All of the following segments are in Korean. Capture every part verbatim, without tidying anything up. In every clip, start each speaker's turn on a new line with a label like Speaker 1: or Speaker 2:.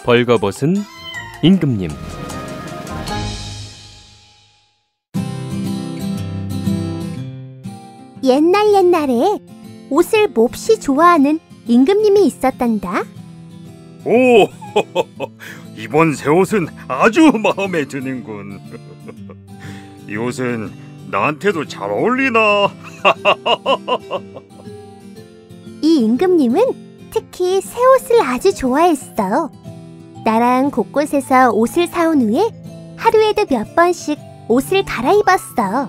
Speaker 1: 벌거벗은 임금님.
Speaker 2: 옛날 옛날에 옷을 몹시 좋아하는 임금님이 있었단다.
Speaker 3: 오, 이번 새 옷은 아주 마음에 드는군. 이 옷은 나한테도 잘 어울리나?
Speaker 2: 이 임금님은 특히 새 옷을 아주 좋아했어. 나랑 곳곳에서 옷을 사온 후에 하루에도 몇 번씩 옷을 갈아입었어.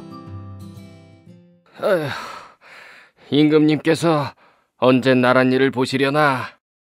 Speaker 4: 아휴, 임금님께서 언제 나란 일을 보시려나?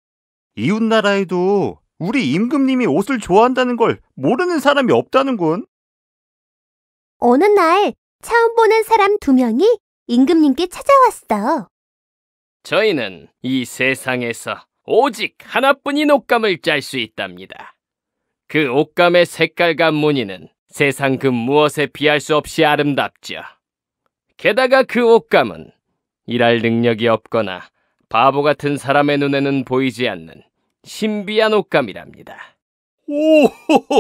Speaker 3: 이웃나라에도 우리 임금님이 옷을 좋아한다는 걸 모르는 사람이 없다는군.
Speaker 2: 어느 날 처음 보는 사람 두 명이 임금님께 찾아왔어.
Speaker 4: 저희는 이 세상에서 오직 하나뿐인 옷감을 짤 수 있답니다. 그 옷감의 색깔과 무늬는 세상 그 무엇에 비할 수 없이 아름답죠. 게다가 그 옷감은 일할 능력이 없거나 바보 같은 사람의 눈에는 보이지 않는 신비한 옷감이랍니다.
Speaker 3: 오,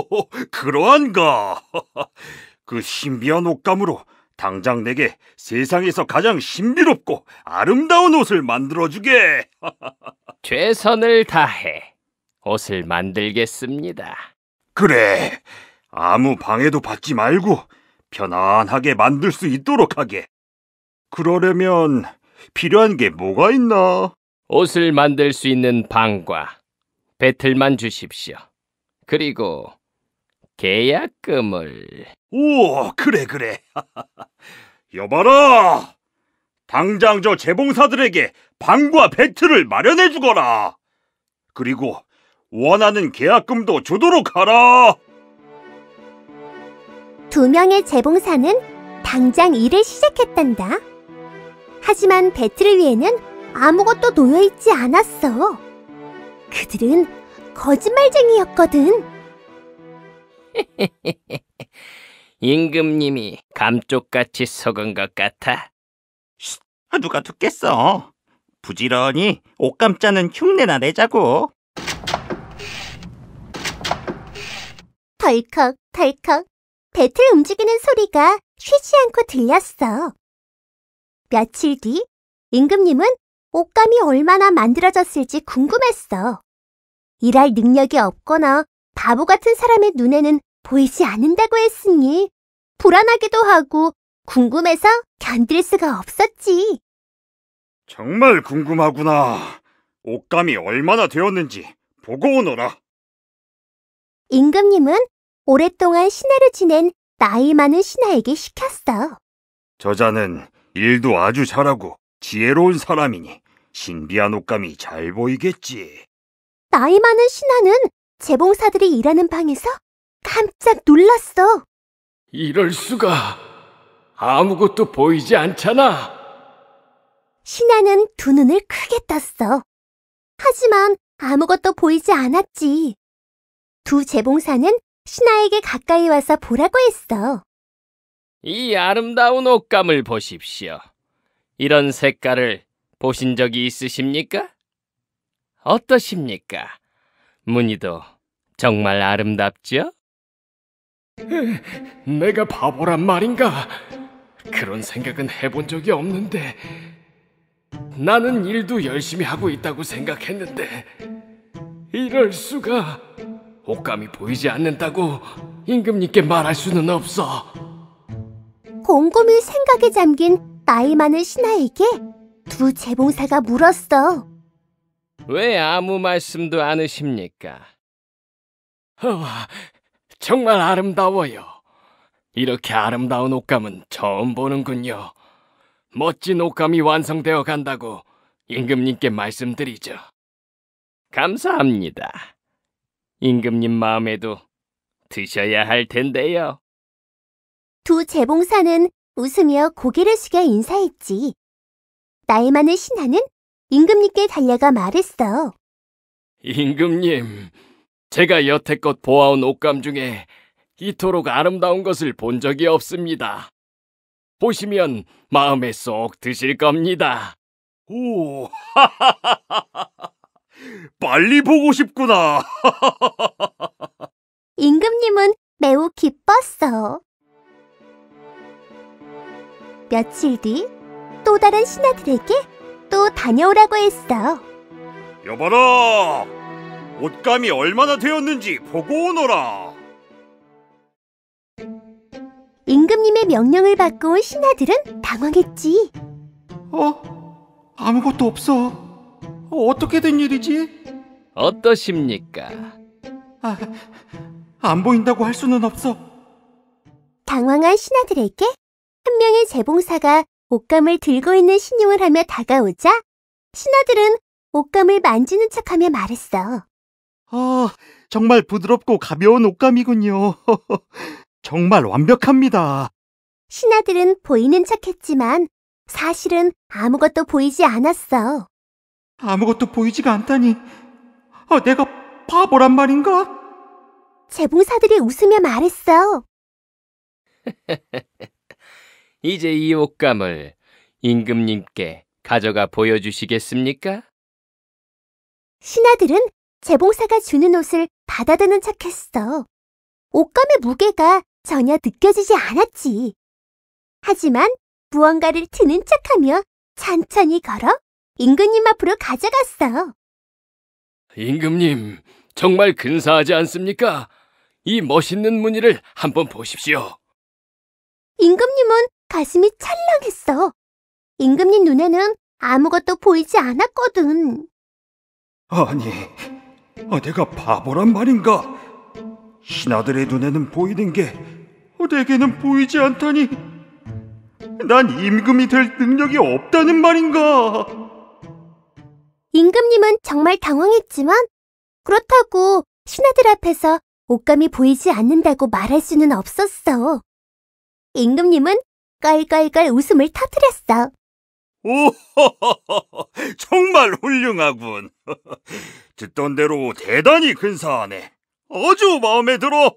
Speaker 3: 그러한가? 그 신비한 옷감으로 당장 내게 세상에서 가장 신비롭고 아름다운 옷을 만들어주게.
Speaker 4: 최선을 다해 옷을 만들겠습니다.
Speaker 3: 그래, 아무 방해도 받지 말고 편안하게 만들 수 있도록 하게. 그러려면 필요한 게 뭐가 있나?
Speaker 4: 옷을 만들 수 있는 방과 배틀만 주십시오. 그리고 계약금을.
Speaker 3: 오, 그래 그래. 여봐라, 당장 저 재봉사들에게 방과 배틀을 마련해 주거라. 그리고 원하는 계약금도 주도록 하라.
Speaker 2: 두 명의 재봉사는 당장 일을 시작했단다. 하지만 배틀을 위해는 아무것도 놓여있지 않았어. 그들은 거짓말쟁이였거든.
Speaker 4: 임금님이 감쪽같이 속은 것 같아.
Speaker 5: 쉿, 누가 듣겠어. 부지런히 옷감 짜는 흉내나 내자고.
Speaker 2: 덜컥 덜컥 배틀 움직이는 소리가 쉬지 않고 들렸어. 며칠 뒤 임금님은 옷감이 얼마나 만들어졌을지 궁금했어. 일할 능력이 없거나 바보 같은 사람의 눈에는 보이지 않는다고 했으니 불안하기도 하고 궁금해서 견딜 수가 없었지.
Speaker 3: 정말 궁금하구나. 옷감이 얼마나 되었는지 보고 오너라.
Speaker 2: 임금님은 오랫동안 신하를 지낸 나이 많은 신하에게 시켰어.
Speaker 3: 저자는 일도 아주 잘하고 지혜로운 사람이니 신비한 옷감이 잘 보이겠지.
Speaker 2: 나이 많은 신하는 재봉사들이 일하는 방에서 깜짝 놀랐어.
Speaker 4: 이럴 수가. 아무것도 보이지 않잖아.
Speaker 2: 신하는 두 눈을 크게 떴어. 하지만 아무것도 보이지 않았지. 두 재봉사는 신하에게 가까이 와서 보라고 했어.
Speaker 4: 이 아름다운 옷감을 보십시오. 이런 색깔을 보신 적이 있으십니까? 어떠십니까? 무늬도 정말 아름답죠? 내가 바보란 말인가? 그런 생각은 해본 적이 없는데. 나는 일도 열심히 하고 있다고 생각했는데 이럴 수가. 옷감이 보이지 않는다고 임금님께 말할 수는 없어.
Speaker 2: 곰곰이 생각에 잠긴 나이 많은 신하에게 두 재봉사가 물었어.
Speaker 4: 왜 아무 말씀도 않으십니까? 어, 정말 아름다워요. 이렇게 아름다운 옷감은 처음 보는군요. 멋진 옷감이 완성되어 간다고 임금님께 말씀드리죠. 감사합니다. 임금님 마음에도 드셔야 할 텐데요.
Speaker 2: 두 재봉사는 웃으며 고개를 숙여 인사했지. 나이 많은 신하는 임금님께 달려가 말했어.
Speaker 4: 임금님, 제가 여태껏 보아온 옷감 중에 이토록 아름다운 것을 본 적이 없습니다. 보시면 마음에 쏙 드실 겁니다.
Speaker 3: 오, 빨리 보고 싶구나.
Speaker 2: 임금님은 매우 기뻤어. 며칠 뒤 또 다른 신하들에게 또 다녀오라고 했어.
Speaker 3: 여봐라, 옷감이 얼마나 되었는지 보고 오너라.
Speaker 2: 임금님의 명령을 받고 온 신하들은 당황했지.
Speaker 5: 어? 아무것도 없어. 어, 어떻게 된 일이지?
Speaker 4: 어떠십니까?
Speaker 5: 아, 안 보인다고 할 수는 없어.
Speaker 2: 당황한 신하들에게 한 명의 재봉사가 옷감을 들고 있는 신용을 하며 다가오자 신하들은 옷감을 만지는 척하며 말했어.
Speaker 5: 아, 정말 부드럽고 가벼운 옷감이군요. 정말 완벽합니다.
Speaker 2: 신하들은 보이는 척했지만 사실은 아무것도 보이지 않았어.
Speaker 5: 아무것도 보이지가 않다니. 아, 내가 바보란 말인가?
Speaker 2: 재봉사들이 웃으며 말했어.
Speaker 4: 이제 이 옷감을 임금님께 가져가 보여주시겠습니까?
Speaker 2: 신하들은 재봉사가 주는 옷을 받아드는 척했어. 옷감의 무게가 전혀 느껴지지 않았지. 하지만 무언가를 드는 척하며 천천히 걸어 임금님 앞으로 가져갔어.
Speaker 4: 임금님, 정말 근사하지 않습니까? 이 멋있는 무늬를 한번 보십시오.
Speaker 2: 임금님은 가슴이 찰랑했어. 임금님 눈에는 아무것도 보이지 않았거든.
Speaker 3: 아니, 아, 내가 바보란 말인가? 신하들의 눈에는 보이는 게 내게는 보이지 않다니. 난 임금이 될 능력이 없다는 말인가?
Speaker 2: 임금님은 정말 당황했지만 그렇다고 신하들 앞에서 옷감이 보이지 않는다고 말할 수는 없었어. 임금님은 깔깔깔 웃음을 터뜨렸어.
Speaker 3: 오, 정말 훌륭하군. 듣던 대로 대단히 근사하네. 아주 마음에 들어.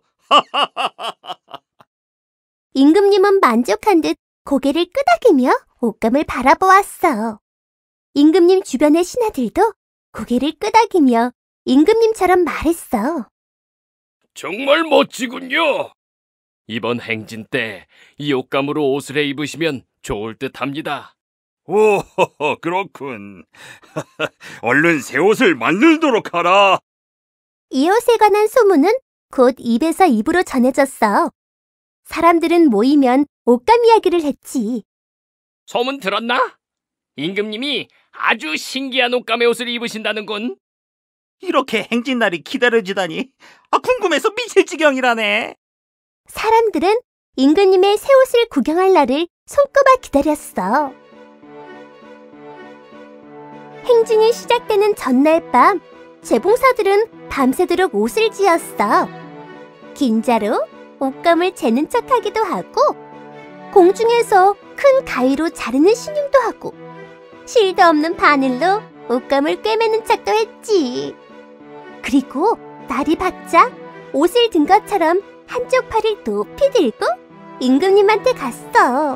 Speaker 2: 임금님은 만족한 듯 고개를 끄덕이며 옷감을 바라보았어. 임금님 주변의 신하들도 고개를 끄덕이며 임금님처럼 말했어.
Speaker 4: 정말 멋지군요. 이번 행진 때 이 옷감으로 옷을 해 입으시면 좋을 듯합니다.
Speaker 3: 오, 그렇군. 얼른 새 옷을 만들도록 하라.
Speaker 2: 이 옷에 관한 소문은 곧 입에서 입으로 전해졌어. 사람들은 모이면 옷감 이야기를 했지.
Speaker 4: 소문 들었나? 임금님이 아주 신기한 옷감의 옷을 입으신다는군.
Speaker 5: 이렇게 행진날이 기다려지다니. 아, 궁금해서 미칠 지경이라네.
Speaker 2: 사람들은 임금님의 새 옷을 구경할 날을 손꼽아 기다렸어. 행진이 시작되는 전날 밤, 재봉사들은 밤새도록 옷을 지었어. 긴자로 옷감을 재는 척하기도 하고, 공중에서 큰 가위로 자르는 신용도 하고, 실도 없는 바늘로 옷감을 꿰매는 척도 했지. 그리고 날이 밝자 옷을 든 것처럼 한쪽 팔을 높이 들고 임금님한테 갔어.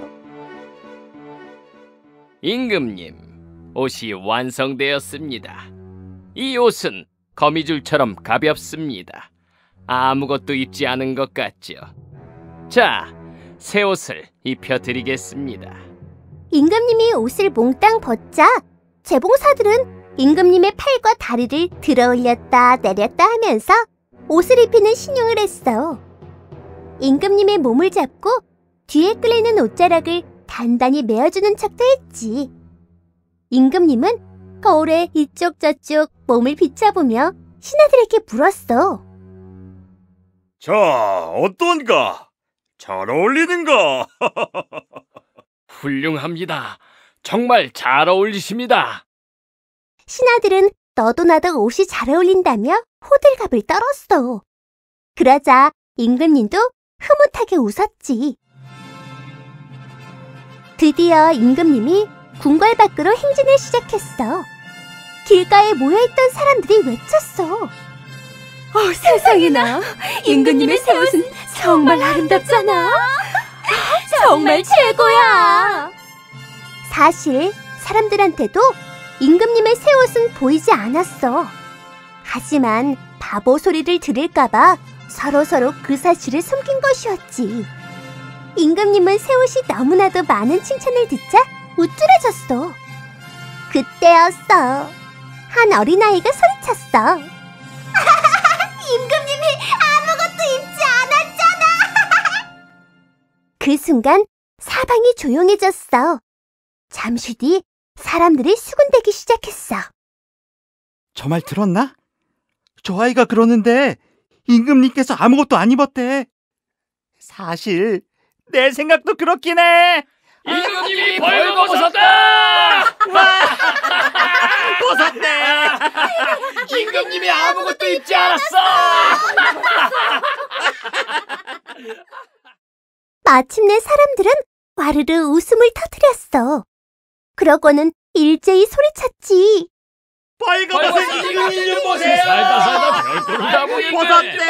Speaker 4: 임금님, 옷이 완성되었습니다. 이 옷은 거미줄처럼 가볍습니다. 아무것도 입지 않은 것 같죠? 자, 새 옷을 입혀드리겠습니다.
Speaker 2: 임금님이 옷을 몽땅 벗자 재봉사들은 임금님의 팔과 다리를 들어 올렸다 내렸다 하면서 옷을 입히는 신용을 했어. 임금님의 몸을 잡고 뒤에 끌리는 옷자락을 단단히 메어주는 척도 했지. 임금님은 거울에 이쪽 저쪽 몸을 비춰보며 신하들에게 물었어.
Speaker 3: 자, 어떤가? 잘 어울리는가?
Speaker 4: 훌륭합니다. 정말 잘 어울리십니다.
Speaker 2: 신하들은 너도 나도 옷이 잘 어울린다며 호들갑을 떨었어. 그러자 임금님도 흐뭇하게 웃었지. 드디어 임금님이 궁궐 밖으로 행진을 시작했어. 길가에 모여있던 사람들이 외쳤어.
Speaker 6: 어, 세상에나, 임금님의 새 옷은 정말 아름답잖아. 정말 최고야.
Speaker 2: 사실 사람들한테도 임금님의 새 옷은 보이지 않았어. 하지만 바보 소리를 들을까봐 서로서로 그 사실을 숨긴 것이었지. 임금님은 새 옷이 너무나도 많은 칭찬을 듣자 우쭐해졌어. 그때였어. 한 어린아이가 소리쳤어. 임금님이 아무것도 입지 않았잖아. 그 순간 사방이 조용해졌어. 잠시 뒤 사람들이 수군대기 시작했어.
Speaker 5: 저 말 들었나? 저 아이가 그러는데 임금님께서 아무것도 안 입었대. 사실 내 생각도 그렇긴 해.
Speaker 4: 임금님이 벌거벗었다!
Speaker 5: 벗었대.
Speaker 4: 임금님이 아무것도 입지 않았어!
Speaker 2: 마침내 사람들은 와르르 웃음을 터뜨렸어. 그러고는 일제히 소리쳤지.
Speaker 5: 벌거벗은 임금님 보세요.
Speaker 4: 살다 살다 별꼴을 다 보이네.
Speaker 5: 벗었대.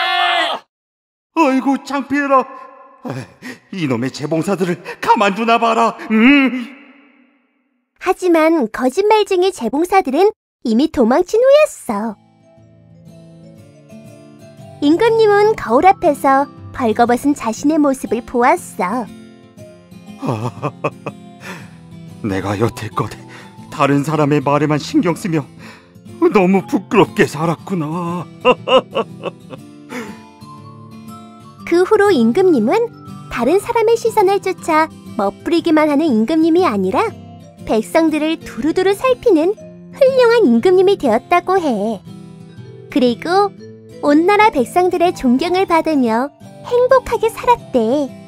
Speaker 5: 어이구 창피해라. 이놈의 재봉사들을 가만두나 봐라. 음.
Speaker 2: 하지만 거짓말쟁이 재봉사들은 이미 도망친 후였어. 임금님은 거울 앞에서 벌거벗은 자신의 모습을 보았어.
Speaker 5: 아, 내가 여태껏 다른 사람의 말에만 신경 쓰며 너무 부끄럽게 살았구나.
Speaker 2: 그 후로 임금님은 다른 사람의 시선을 쫓아 멋부리기만 하는 임금님이 아니라 백성들을 두루두루 살피는 훌륭한 임금님이 되었다고 해. 그리고 온 나라 백성들의 존경을 받으며 행복하게 살았대.